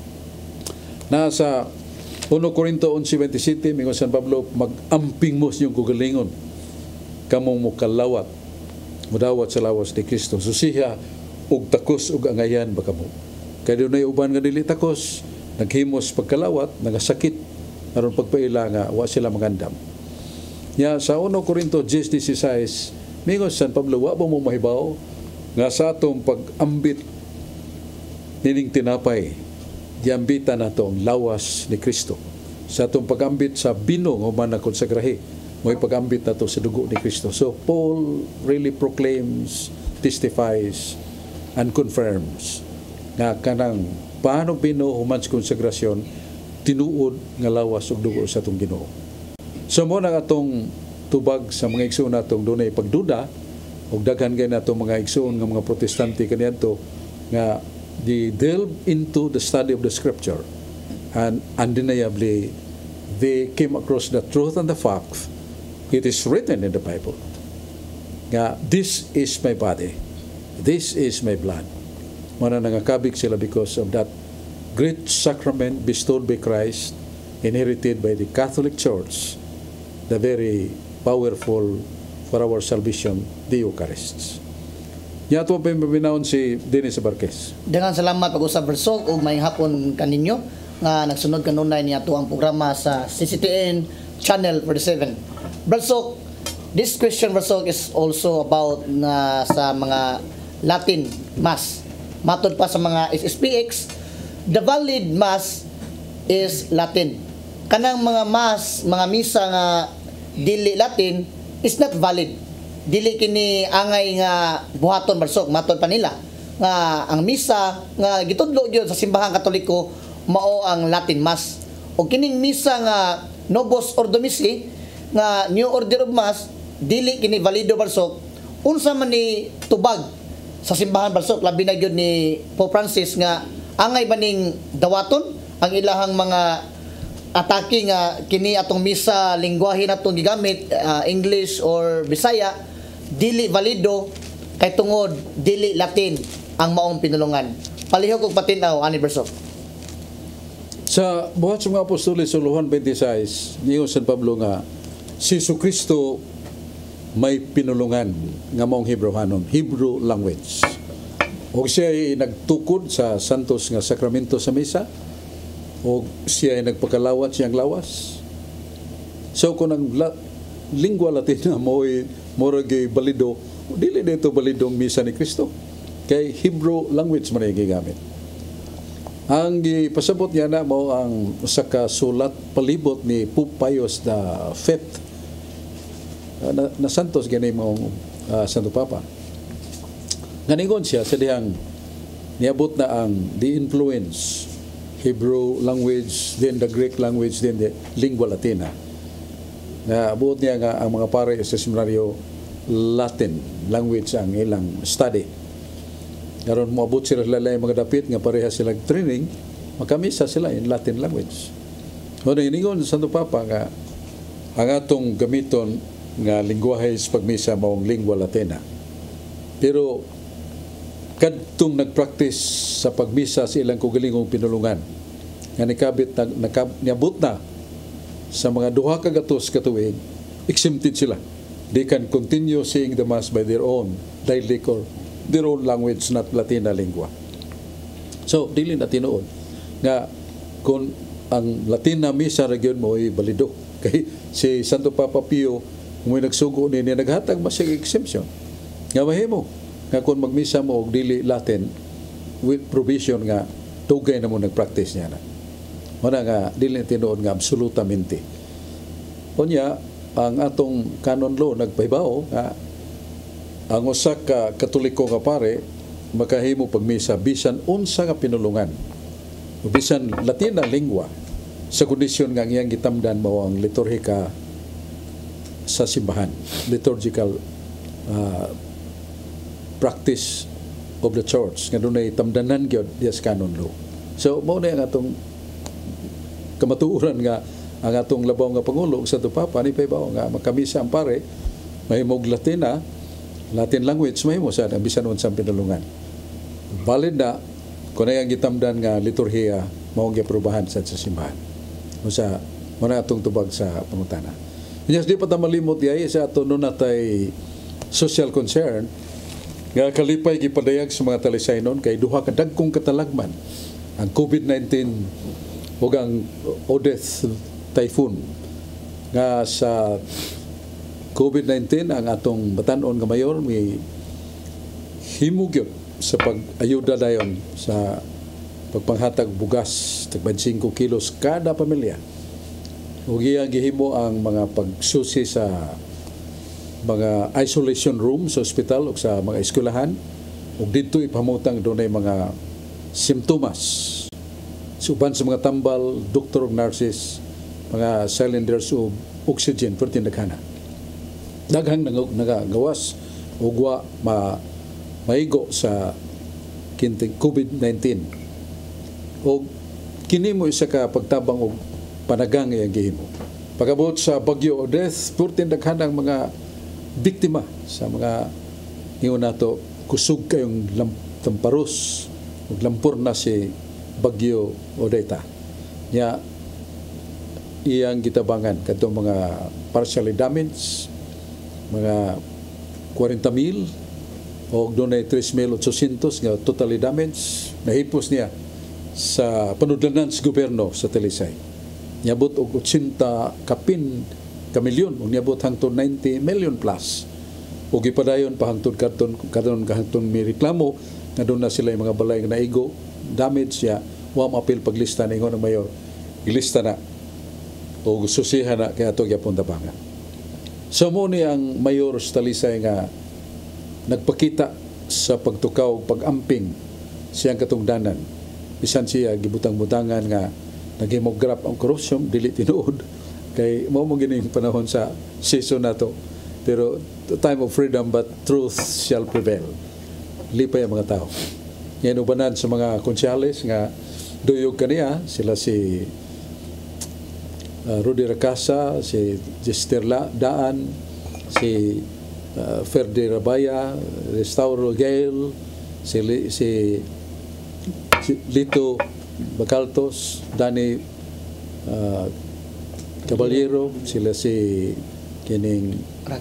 Nasa 1 Corinto 11:27, mingon San Pablo, mag-amping mo yung kugalingon. Kamong mukalawat, mudawat sa lawas ni Kristo. So siya, ug takos ug angayan baka mo. Kaya doon ay uban nga dili takos, naghimos pagkalawat, nagasakit, aron pagpaila nga, wa sila magandam. Ya, sa 1 Corinto 10:16, mingon San Pablo, wa ba mo mahibaw nga sa atong pag-ambit nining tinapay, diambita na itong lawas ni Kristo. Sa atong pag-ambit sa bino nga man na konsagrahe, may pag-ambit na ito sa dugo ni Kristo. So Paul really proclaims, testifies, and confirms nga kanang paano bino human sa konsagrasyon, tinuod nga lawas ug dugo sa atong Ginoo. So mo na atong tubag sa mga igsoon natong dunay pagduda ug daghan kay nato mga igsoon nga mga protestante kaniadto nga they delve into the study of the scripture and undeniably they came across the truth and the fact it is written in the Bible nga this is my body, this is my blood. Mana nangakabig sila because of that great sacrament bestowed by Christ, inherited by the Catholic Church, the very powerful for our salvation, the Eucharist. Yato pa pabinawon si Dennis Barquez. Dengan salamat pag-usab bersog ug may hapon kaninyo nga nagsunod kanunay niya ang programa sa CCTN Channel 47. Bersog, this question bersog is also about na sa mga Latin Mass. Matod pa sa mga SSPX, the valid Mass is Latin. Kanang mga Mass, mga misa nga dili Latin is not valid. Dili kini angay nga buhaton barsog matod pa nila nga ang misa nga gitudlo gyud sa simbahan Katoliko mao ang Latin Mass. O kining misa nga Novus Ordo Missi nga New Order of Mass dili kini valido barsog unsa man ni tubag sa simbahan barsog labi na gyud ni Pope Francis nga angay ba ning dawaton ang ilahang mga atake nga kini atong misa lingwahe natong gigamit English or Bisaya dili valido kay tungod dili Latin ang maong pinulungan. Palihog og patinaw ani bersog. Sa buhat sa mga apostoles sa Luhan 26, niyo San Pablo nga si Jesucristo may pinulungan nga maong Hebrewanon, Hebrew language. O siya ay nagtukod sa santos nga sakramento sa misa, o siya ay nagpakalawat siyang lawas. So kung ang lingua Latina mo'y moragay balido, dili dito balidong misa ni Kristo. kay Hebrew language man yung gigamit. Ang gipasabot niya na mo ang usa ka sulat palibot ni Pope Pius V. Na santos gani mo Santo Papa. Nganingon siya sa dihang niabot na ang the influence Hebrew language, then the Greek language, then the lingua latina. Naabot niya nga ang mga pare sa seminaryo Latin language ang ilang study. Karon moabot sila lalay mga dapit nga pareha silang training, makamisa sila in Latin language. Ano iningon sa Santo Papa nga ang atong gamiton nga lingwahe sa pagmisa maong lingua latina. Pero kadtong nagpractice sa pagmisa sa ilang kugalingong pinulungan nga nikabit niabot na sa mga duha ka gatos katuig, exempted sila. They can continue saying the mass by their own dialect or their own language, not Latina lingua. So dili na tinuod nga kung ang Latina misa region mo ay balido kay si Santo Papa Pio mo nagsugo ni naghatag masig exemption nga mahimo nga kung magmisa mo og dili Latin with provision nga tugay na mo nagpractice niya na. Mana nga dili tinuod nga absolutamente. Unya ang atong canon law nagpahibaw nga ang usa ka Katoliko nga pare makahimo pagmisa bisan unsa nga pinulungan o bisan Latina lingua sa kondisyon nga iyang gitamdan mao ang liturhika sa simbahan, liturgical practice of the church nga dunay tamdanan gyud yes canon law. So mao na ang atong kamatuoran nga ang atong labaw nga pangulo sa Santo Papa ni pahibaw nga makamisa ang pare mahimog Latin language mahimo sa bisan unsang pinulungan. Valid na kung ay ang gitamdan nga liturhiya mao ang giaprobahan sa simbahan. Usa mo na atong tubag sa pangutana. Yes, di pa ta malimot yay sa ato no natay social concern nga kalipay gipadayag sa mga talisaynon kay duha ka dagkong katalagman ang COVID-19 ug ang Odette typhoon nga sa COVID-19 ang atong batan-on nga mayor may himugyot sa pag-ayuda dayon sa pagpanghatag bugas tag 25 kilos kada pamilya. Ug iyang gihimo ang mga pagsusi sa mga isolation room sa ospital ug sa mga eskwelahan ug didto ipamutang dunay mga simptomas. Suban sa mga tambal, doktor ug nurses, mga cylinders of oxygen perti naghana. Daghang nagagawas ug wa maigo sa kinting COVID-19. O kini mo isa ka pagtabang og panagang iyang gihimo. Pagabot sa Bagyo Odette, purtin daghanang mga biktima sa mga ingon nato kusog kayong tamparos ug lampor na si Bagyo Odette. Nya iyang gitabangan kadtong mga partially damaged mga 40,000 o dunay 3,800 nga totally damaged nahipos niya sa panudlanan sa gobyerno sa Talisay. Niabot og 80 kapin ka milyon ug niabot hangtod 90 million plus. Ug gipadayon pa hangtod kadton may reklamo nga doon na sila yung mga balay nga naigo damage siya wa maapil paglista na ingon ang mayor. Ilista na o susihan na kaya ito gyapon tabangan. So mo ni ang mayor sa Talisay nga nagpakita sa pagtukaw pag-amping siyang katungdanan. Bisan siya gibutang-butangan nga nagimograp ang korupsyon, dili tinuod. Kay mo gining panahon sa season nato. Pero time of freedom but truth shall prevail. Lipay ang mga tao. Yan ubanan sa mga konsyales nga duyog kaniya, sila si Rudy Racasa, si Jester Daan, si Ferdi Rabaya, Restauro Gail, si Lito Bacaltos, Dani Caballero, sila si kining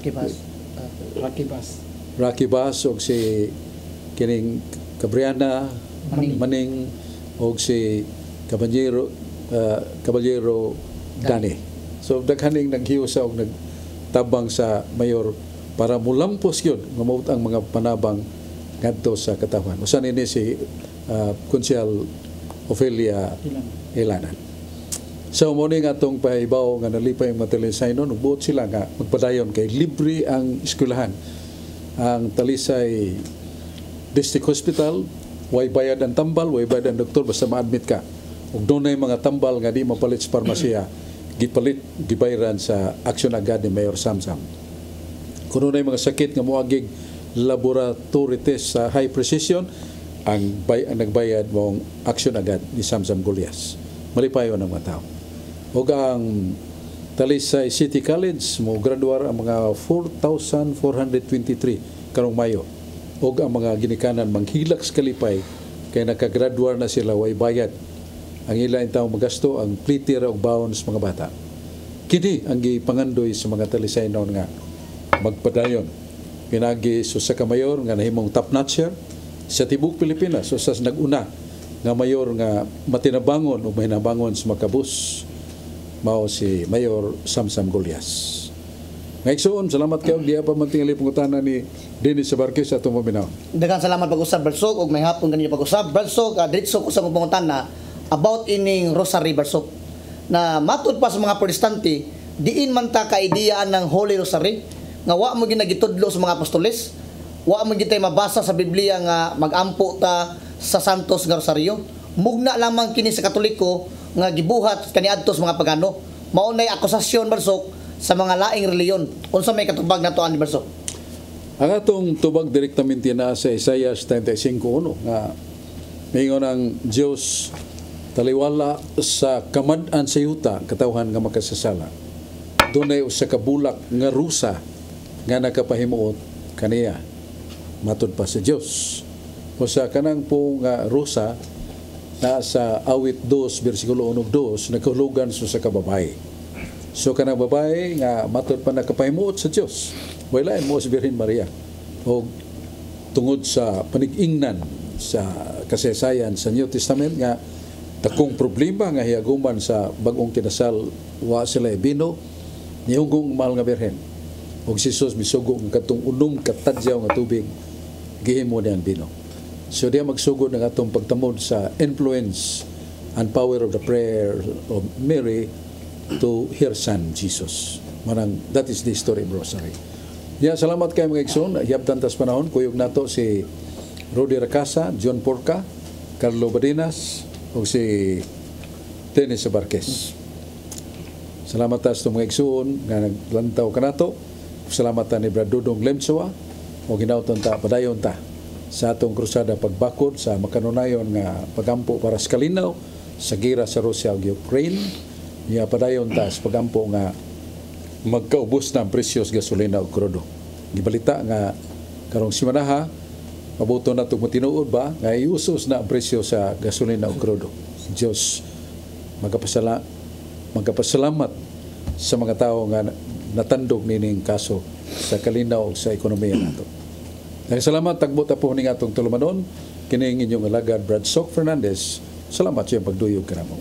Rocky Bass og si kining Cabriana Maning og si Caballero Dani. So daghaning naghiusa og nagtabang sa mayor para mulampos yun mamut ang mga panabang ngadto sa katawan. Usan ini si Konsyal Ofelia Ilanan. So mo ni nga atong pahibaw nga nalipay ang matalisay nun, buot sila nga magpadayon kay libre ang eskwelahan. Ang Talisay District Hospital, way bayad ang tambal, way bayad ang doktor, basta ma-admit ka. Ug doon na mga tambal nga di mapalit sa parmasya, gipalit, gibayran sa aksyon agad ni Mayor Samsam. Kung na mga sakit nga muagig laboratory test sa high precision, ang nagbayad mong aksyon agad ni Samsam Gulyas. Malipayo ng mga tao. O ang Talisay City College, mo graduar ang mga 4,423 karong Mayo. O ang mga ginikanan manghilak sa kalipay, kaya nakagraduar na sila, way bayad. Ang ilang taong magasto, ang plitira o baon sa mga bata. Kini ang gipangandoy sa mga Talisay noon nga magpadayon. Pinagi so sa kamayor nga nahimong top-notcher sa tibuk Pilipinas. So sa nag-una nga mayor nga matinabangon o mahinabangon sa makabus, mao si Mayor Samsam Gulyas. Ngayon, salamat kayo. Di pa mantingali pangutana ni Dennis Sabarkis sa itong maminaw. Daghang salamat pag-usab, Barsok, ug may hapon ganyan pag-usab. Barsok, diretso ko sa mong pangutana about ining Rosary, Barsok. Na matud pa sa mga protestante, diin man ta kaideyaan ng Holy Rosary, nga wa mo ginagitudlo sa mga apostoles, wa mo gitay mabasa sa Biblia nga magampo ta sa Santos nga Rosaryo. Mugna lamang kini sa Katoliko nga gibuhat kaniadto sa mga pagano. Maunay akusasyon, Barsok, sa mga laing reliyon. Unsa may katubag nato ani, Barsok? Ang atong tubag direktamente na sa Isaiah 35:1 nga mingon ang Dios taliwala sa kamad-an sa yuta katawhan nga makasasala. Dunay usa ka bulak nga rusa nga nakapahimuot kaniya matud pa sa Dios. Usa kanang po nga rusa na sa awit 2 bersikulo 1-2 nagkahulugan sa kababae. So kanang babae nga matud pa nakapahimuot sa Dios. Wala mo si Birhen Maria. O tungod sa panig-ingnan sa kasaysayan sa New Testament nga takong problema nga hiaguman sa bagong kinasal wa sila bino nihugong mahal nga Birhen. Og si Jesus misugo ng katong unom katadyaw nga tubig gihimo niya ang bino. So diya magsugod ng atong pagtamod sa influence and power of the prayer of Mary to her son Jesus. Manang that is the story of Rosary. Diya salamat kay mga igsoon, hiyabtan tas panahon kuyog nato si Rudy Racasa, John Porca, Carlo Badinas ug si Dennis Sabarkis. Salamat tas mga igsoon nga naglantaw kanato. Salamat ta ni Brad Dudong Lemsoa o ginauton ta padayon ta sa atong krusada pagbakod sa makanunayon nga pagampo para sa kalinaw sa gira sa Russia ug Ukraine. Niya padayon ta sa pagampo nga magkaubos na ang presyo sa gasolina ug krudo. Gibalita nga karong simanaha mabuto na itong matinuod ba nga iusos na ang presyo sa gasolina ug krudo. Diyos magkapasalamat sa mga tao nga natandog nining kaso sa kalinaw sa ekonomiya nato. Salamat tagbot po ning atong tulumanon kining inyong alagad Brad Sok Fernandez. Salamat sa iyong pagduyog kanamo.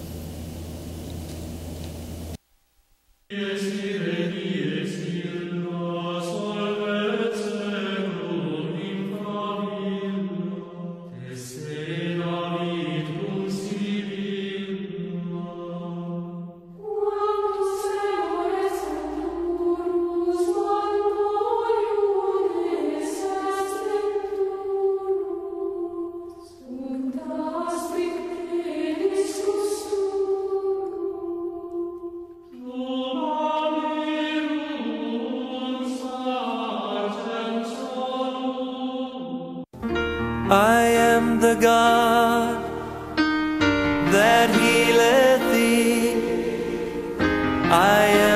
I am the God that healeth thee. I am